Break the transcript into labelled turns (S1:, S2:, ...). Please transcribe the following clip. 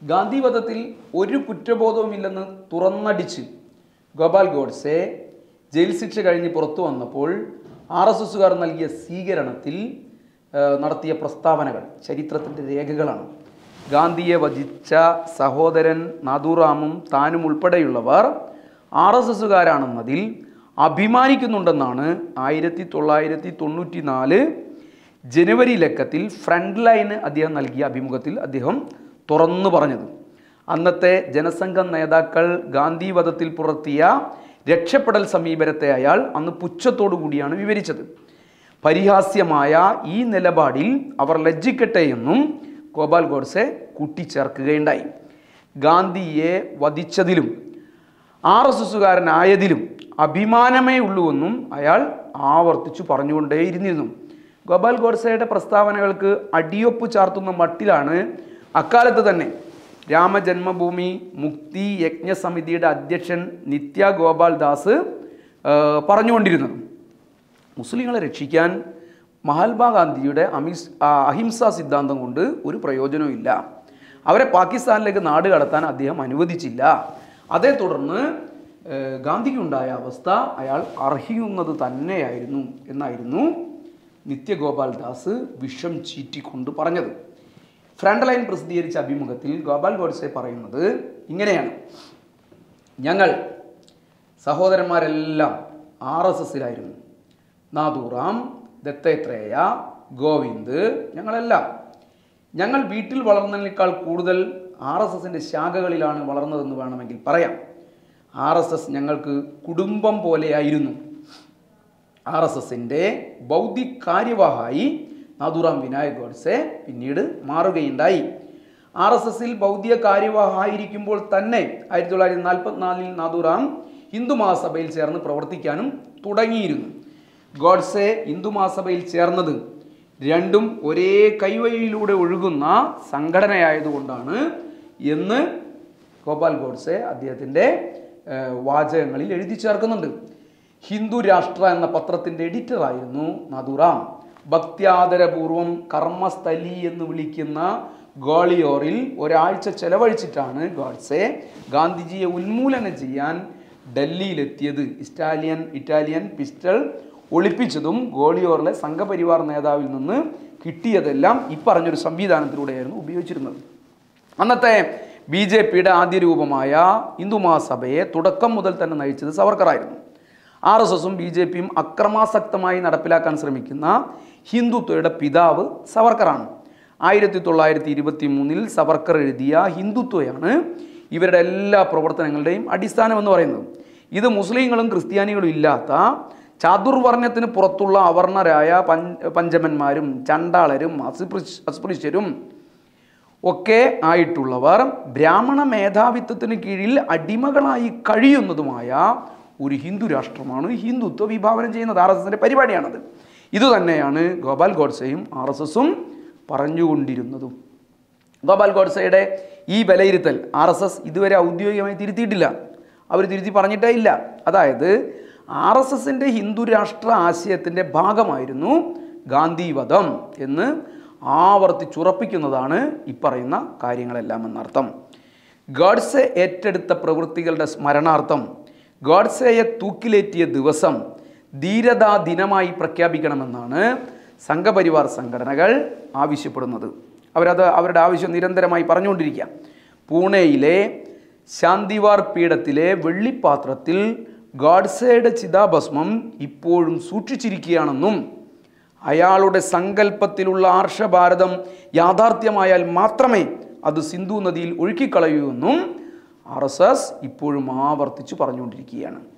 S1: ഗാന്ധി വധത്തിൽ ഒരു കുറ്റബോധവുമില്ലെന്ന് തുറന്നടിച്ച് ഗോപാൽ ഗോഡ്സെ ജയിൽ ശിക്ഷ കഴിഞ്ഞ് പുറത്തു വന്നപ്പോൾ RSSകാർ നൽകിയ സ്വീകരണത്തിൽ നടത്തിയ പ്രസ്താവനകൾ ചരിത്രത്തിൻ്റെ രേഖകളാണ്. ഗാന്ധിയെ വധിച്ച സഹോദരൻ നാഥുറാമും താനും ഉൾപ്പെടെയുള്ളവർ RSSകാരാണെന്നതിൽ അഭിമാനിക്കുന്നുണ്ടെന്നാണ് 1994 ജനുവരി ലക്കത്തിൽ ഫ്രണ്ട് ലൈന് അദ്ദേഹം നൽകിയ അഭിമുഖത്തിൽ അദ്ദേഹം തുറന്നു പറഞ്ഞത്. അന്നത്തെ ജനസംഘം നേതാക്കൾ ഗാന്ധി വധത്തിൽ പുലർത്തിയ രക്ഷപ്പെടൽ സമീപനത്തെ അയാൾ അന്ന് പുച്ഛത്തോടു കൂടിയാണ് വിവരിച്ചത്. പരിഹാസ്യമായ ഈ നിലപാടിൽ അവർ ലജ്ജിക്കട്ടെ എന്നും ഗോപാൽ ഗോഡ്സെ കൂട്ടിച്ചേർക്കുകയുണ്ടായി. ഗാന്ധിയെ വധിച്ചതിലും RSSകാരനായതിലും അഭിമാനമേ ഉള്ളൂവെന്നും അയാൾ ആവർത്തിച്ചു പറഞ്ഞുകൊണ്ടേയിരുന്നിരുന്നു. ഗോപാൽ ഗോഡ്സെയുടെ പ്രസ്താവനകൾക്ക് അടിയൊപ്പ് ചാർത്തുന്ന മട്ടിലാണ് അക്കാലത്ത് തന്നെ രാമജന്മഭൂമി മുക്തി യജ്ഞ സമിതിയുടെ അധ്യക്ഷൻ നിത്യ ഗോപാൽ ദാസ് പറഞ്ഞുകൊണ്ടിരുന്നത്. മുസ്ലിങ്ങളെ രക്ഷിക്കാൻ മഹാത്മാഗാന്ധിയുടെ അഹിംസാ സിദ്ധാന്തം കൊണ്ട് ഒരു പ്രയോജനവും ഇല്ല. അവരെ പാകിസ്ഥാനിലേക്ക് നാട് കടത്താൻ അദ്ദേഹം അനുവദിച്ചില്ല. അതേ തുടർന്ന് ഗാന്ധിക്കുണ്ടായ അവസ്ഥ അയാൾ അർഹിക്കുന്നത് തന്നെയായിരുന്നു എന്നായിരുന്നു നിത്യഗോപാൽ ദാസ് വിഷം ചീറ്റിക്കൊണ്ട് പറഞ്ഞത്. ഫ്രണ്ട് ലൈൻ പ്രസിദ്ധീകരിച്ച അഭിമുഖത്തിൽ ഗോപാൽ ഗോഡ്സെ പറയുന്നത് ഇങ്ങനെയാണ്: ഞങ്ങൾ സഹോദരന്മാരെല്ലാം RSSലായിരുന്നു. നാഥുറാം, ദത്തേത്രേയ, ഗോവിന്ദ്, ഞങ്ങൾ വീട്ടിൽ വളർന്നതിനേക്കാൾ കൂടുതൽ RSSൻ്റെ ശാഖകളിലാണ് വളർന്നതെന്ന് വേണമെങ്കിൽ പറയാം. RSS ഞങ്ങൾക്ക് കുടുംബം പോലെയായിരുന്നു. RSSൻ്റെ ബൗദ്ധിക കാര്യവാഹായി നാഥുറാം വിനായക് ഗോഡ്സെ പിന്നീട് മാറുകയുണ്ടായി. RSSൽ ബൗദ്ധിക കാര്യവാഹായിരിക്കുമ്പോൾ തന്നെ 1944 നാഥുറാം ഹിന്ദു മഹാസഭയിൽ ചേർന്ന് പ്രവർത്തിക്കാനും തുടങ്ങിയിരുന്നു. ഗോഡ്സെ ഹിന്ദു മഹാസഭയിൽ ചേർന്നത് രണ്ടും ഒരേ കൈവഴിയിലൂടെ ഒഴുകുന്ന സംഘടനയായതുകൊണ്ടാണ് എന്ന് ഗോപാൽ ഗോഡ്സെ അദ്ദേഹത്തിൻ്റെ വാചകങ്ങളിൽ എഴുതി ചേർക്കുന്നുണ്ട്. ഹിന്ദു രാഷ്ട്ര എന്ന പത്രത്തിൻ്റെ എഡിറ്ററായിരുന്നു നാഥുറാം. ഭക്ത്യാദരപൂർവം കർമ്മസ്ഥലി എന്ന് വിളിക്കുന്ന ഗ്വാളിയോറിൽ ഒരാഴ്ച ചെലവഴിച്ചിട്ടാണ് ഗോഡ്സെ ഗാന്ധിജിയെ ഉന്മൂലനം ചെയ്യാൻ ഡൽഹിയിലെത്തിയത്. ഇറ്റാലിയൻ പിസ്റ്റൾ ഒളിപ്പിച്ചതും ഗോളിയോറിലെ സംഘപരിവാർ നേതാവിൽ നിന്ന് കിട്ടിയതെല്ലാം ഈ പറഞ്ഞൊരു സംവിധാനത്തിലൂടെയായിരുന്നു ഉപയോഗിച്ചിരുന്നത്. അന്നത്തെ BJPയുടെ ആദ്യ രൂപമായ ഹിന്ദു മഹാസഭയെ തുടക്കം മുതൽ തന്നെ നയിച്ചത് സവർക്കറായിരുന്നു. RSSും BJPയും അക്രമാസക്തമായി നടപ്പിലാക്കാൻ ശ്രമിക്കുന്ന ഹിന്ദുത്വയുടെ പിതാവ് സവർക്കറാണ്. 1923 സവർക്കർ എഴുതിയ ഹിന്ദുത്വയാണ് ഇവരുടെ എല്ലാ പ്രവർത്തനങ്ങളുടെയും അടിസ്ഥാനമെന്ന് പറയുന്നത്. ഇത് മുസ്ലിങ്ങളും ക്രിസ്ത്യാനികളും ഇല്ലാത്ത ചാതുർവർണ്ണത്തിന് പുറത്തുള്ള അവർണരായ പഞ്ചമന്മാരും ചണ്ടാളരും അസ്പൃശ്യരും ഒക്കെ ആയിട്ടുള്ളവർ ബ്രാഹ്മണ മേധാവിത്വത്തിന് കീഴിൽ അടിമകളായി കഴിയുന്നതുമായ ഒരു ഹിന്ദു രാഷ്ട്രമാണ് ഹിന്ദുത്വ വിഭാവനം ചെയ്യുന്നത്. RSSൻ്റെ പരിപാടിയാണത്. ഇതുതന്നെയാണ് ഗോപാൽ ഗോഡ്സെയും RSSും പറഞ്ഞുകൊണ്ടിരുന്നതും. ഗോപാൽ ഗോഡ്സെയുടെ ഈ വിലയിരുത്തൽ RSS ഇതുവരെ ഔദ്യോഗികമായി തിരുത്തിയിട്ടില്ല. അവർ തിരുത്തി പറഞ്ഞിട്ടേ ഇല്ല. അതായത് RSSൻ്റെ ഹിന്ദു രാഷ്ട്ര ആശയത്തിൻ്റെ ഭാഗമായിരുന്നു ഗാന്ധി വധം എന്ന് ആവർത്തിച്ചുറപ്പിക്കുന്നതാണ് ഈ പറയുന്ന കാര്യങ്ങളെല്ലാം എന്നർത്ഥം. ഗോഡ്സെ ഏറ്റെടുത്ത പ്രവൃത്തികളുടെ സ്മരണാർത്ഥം ഗോഡ്സെയെ തൂക്കിലേറ്റിയ ദിവസം ധീരതാ ദിനമായി പ്രഖ്യാപിക്കണമെന്നാണ് സംഘപരിവാർ സംഘടനകൾ ആവശ്യപ്പെടുന്നത്. അവരുടെ ആവശ്യം നിരന്തരമായി പറഞ്ഞുകൊണ്ടിരിക്കുക. പൂണെയിലെ ശാന്തിവാർ പീഠത്തിലെ വെള്ളിപ്പാത്രത്തിൽ ഗോഡ്സെയുടെ ചിതാഭസ്മം ഇപ്പോഴും സൂക്ഷിച്ചിരിക്കുകയാണെന്നും അയാളുടെ സങ്കല്പത്തിലുള്ള ആർഷഭാരതം യാഥാർത്ഥ്യമായാൽ മാത്രമേ അത് സിന്ധു നദിയിൽ ഒഴുക്കിക്കളയൂ എന്നും RSS ഇപ്പോഴും ആവർത്തിച്ചു പറഞ്ഞുകൊണ്ടിരിക്കുകയാണ്.